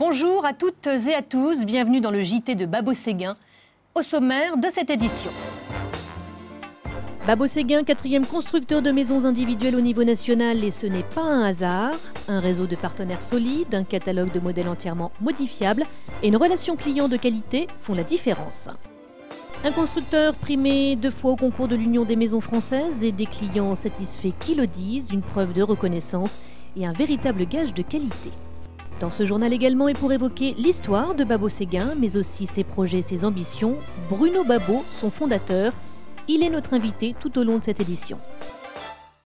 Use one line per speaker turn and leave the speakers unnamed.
Bonjour à toutes et à tous, bienvenue dans le JT de Babo Séguin, au sommaire de cette édition. Babo Séguin, 4e constructeur de maisons individuelles au niveau national, et ce n'est pas un hasard. Un réseau de partenaires solides, un catalogue de modèles entièrement modifiables et une relation client de qualité font la différence. Un constructeur primé 2 fois au concours de l'Union des maisons françaises et des clients satisfaits qui le disent, une preuve de reconnaissance et un véritable gage de qualité. Dans ce journal également, et pour évoquer l'histoire de Babo Séguin, mais aussi ses projets, ses ambitions, Bruno Babo, son fondateur, il est notre invité tout au long de cette édition.